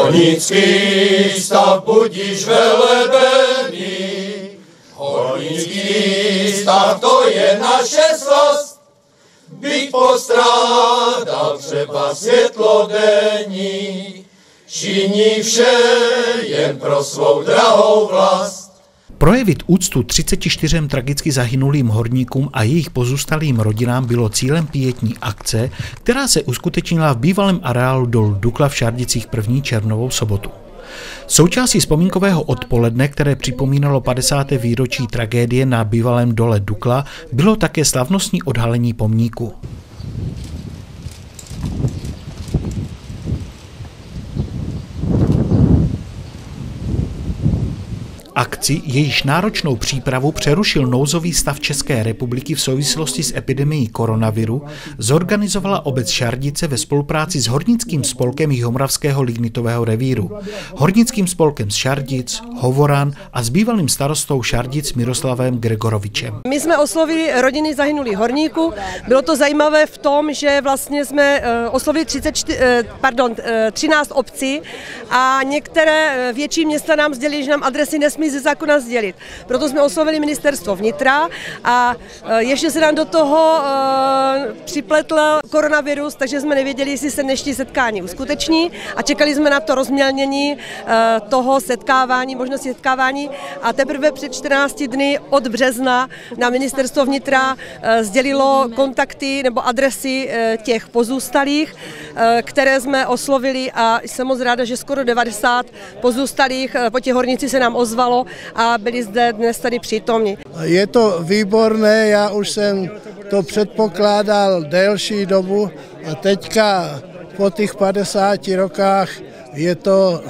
Hornický stav budíš velebený, hornický stav to je naše slast, byť postrádal třeba světlo denní, činí vše jen pro svou drahou vlast. Projevit úctu 34 tragicky zahynulým horníkům a jejich pozůstalým rodinám bylo cílem pietní akce, která se uskutečnila v bývalém areálu dolu Dukla v Šardicích 1. červnovou sobotu. Součástí vzpomínkového odpoledne, které připomínalo 50. výročí tragédie na bývalém dole Dukla, bylo také slavnostní odhalení pomníku. Akci, jejíž náročnou přípravu přerušil nouzový stav České republiky v souvislosti s epidemií koronaviru, zorganizovala obec Šardice ve spolupráci s Hornickým spolkem Jihomoravského lignitového revíru, Hornickým spolkem z Šardic, Hovoran a s bývalým starostou Šardic Miroslavem Gregorovičem. My jsme oslovili rodiny zahynulých horníků. Bylo to zajímavé v tom, že vlastně jsme oslovili 13 obcí a některé větší města nám sdělili, že nám adresy nesmí ze zákona sdělit. Proto jsme oslovili ministerstvo vnitra a ještě se nám do toho připletl koronavirus, takže jsme nevěděli, jestli se dnešní setkání uskuteční a čekali jsme na to rozmělnění toho setkávání, možnosti setkávání a teprve před 14 dny od března na ministerstvo vnitra sdělilo kontakty nebo adresy těch pozůstalých, které jsme oslovili a jsem moc ráda, že skoro 90 pozůstalých po těch horníci se nám ozvalo a byli zde dnes tady přítomní. Je to výborné, já už jsem to předpokládal delší dobu a teďka po těch 50 rokách je to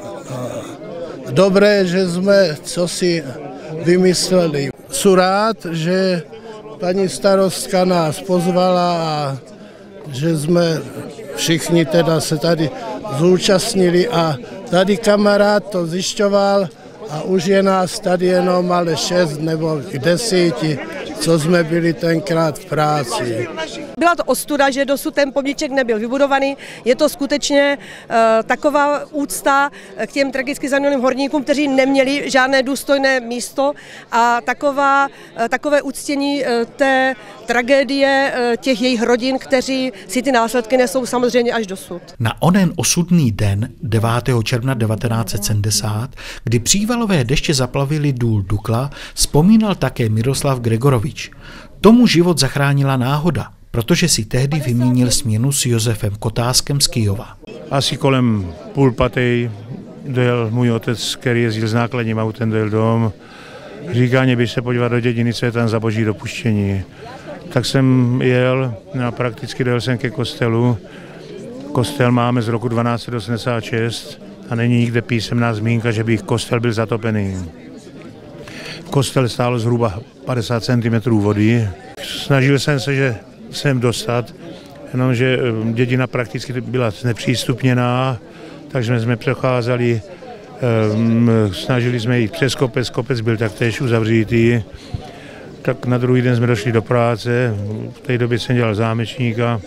dobré, že jsme cosi vymysleli. Jsem rád, že paní starostka nás pozvala a že jsme všichni teda se tady zúčastnili a tady kamarád to zjišťoval a už je nás tady jenom ale 6 nebo 10, co jsme byli tenkrát v práci. Byla to ostuda, že dosud ten pomníček nebyl vybudovaný. Je to skutečně taková úcta k těm tragicky zahynulým horníkům, kteří neměli žádné důstojné místo a takové uctění té tragédie těch jejich rodin, kteří si ty následky nesou samozřejmě až dosud. Na onen osudný den 9. června 1970, kdy přívalové deště zaplavily důl Dukla, vzpomínal také Miroslav Gregorovič. Tomu život zachránila náhoda, protože si tehdy vymínil směnu s Josefem Kotáskem z Kyjova. Asi kolem 4:30 dojel můj otec, který jezdil s nákladním autem, dojel dom. Říká, mě by se podívat do dědiny, co je tam za boží dopuštění. Tak jsem jel a prakticky dojel jsem ke kostelu. Kostel máme z roku 1286 a není nikde písemná zmínka, že by kostel byl zatopený. Kostel stálo zhruba 50 cm vody. Snažil jsem se, že sem dostat, jenomže dědina prakticky byla znepřístupněná, takže jsme přecházeli, snažili jsme jít přes kopec, kopec byl taktéž uzavřítý. Tak na druhý den jsme došli do práce, v té době jsem dělal zámečníka.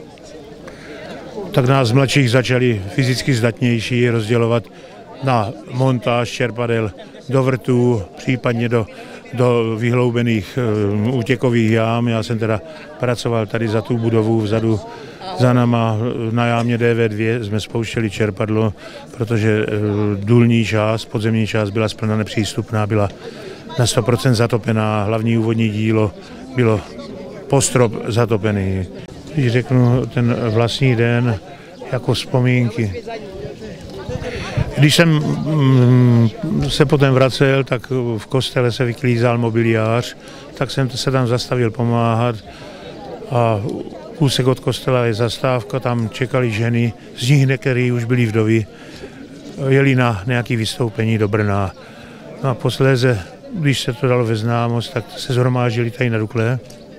Tak nás mladších začali fyzicky zdatnější rozdělovat na montáž čerpadel do vrtů, případně do vyhloubených útěkových jám. Já jsem teda pracoval tady za tu budovu vzadu za náma na jámě DV2 jsme spouštěli čerpadlo, protože důlní část, podzemní část byla splna nepřístupná, byla na 100% zatopená, hlavní úvodní dílo bylo postrop zatopený. Když řeknu ten vlastní den jako vzpomínky. Když jsem se potom vracel, tak v kostele se vyklízal mobiliář, tak jsem se tam zastavil pomáhat a kousek od kostela je zastávka, tam čekali ženy, z nich některé už byly vdovy, jeli na nějaké vystoupení do Brna. No a posléze, když se to dalo ve známost, tak se zhromáždili tady na Dukle.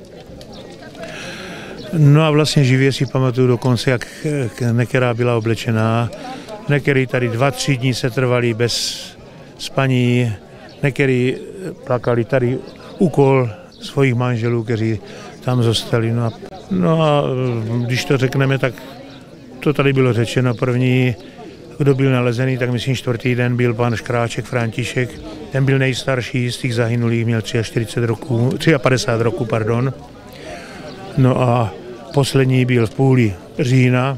No a vlastně živě si pamatuju dokonce, jak některá byla oblečená. Některý tady 2-3 dní se trvali bez spaní, některý plakali tady úkol svých manželů, kteří tam zůstali. No a když to řekneme, tak to tady bylo řečeno. První kdo byl nalezený, tak myslím čtvrtý den byl pan Škráček František. Ten byl nejstarší z těch zahynulých, měl 53 roku. No a poslední byl v půli října.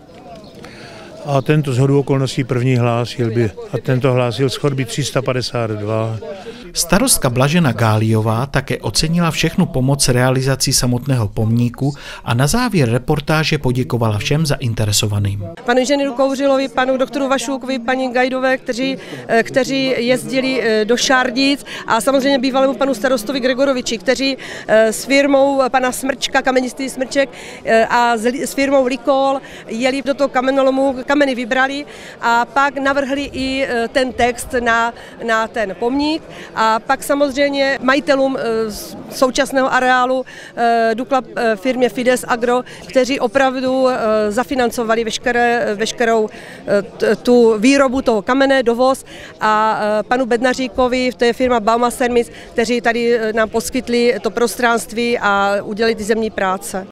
A tento shodou okolností první hlásil a tento hlásil z chodby 352. Starostka Blažena Gáliová také ocenila všechnu pomoc realizací samotného pomníku a na závěr reportáže poděkovala všem zainteresovaným. Panu inženýru Kouřilovi, panu doktoru Vašůkovi, paní Gajdové, kteří jezdili do Šárdic, a samozřejmě bývalému panu starostovi Gregoroviči, kteří s firmou pana Smrčka, kamenistý Smrček, a s firmou Likol jeli do toho kamenolomu, kameny vybrali a pak navrhli i ten text na ten pomník. A pak samozřejmě majitelům současného areálu Dukla firmě Fides Agro, kteří opravdu zafinancovali veškerou tu výrobu toho kamene, dovoz, a panu Bednaříkovi, to je firma Bauma Sermis, kteří tady nám poskytli to prostranství a udělali ty zemní práce.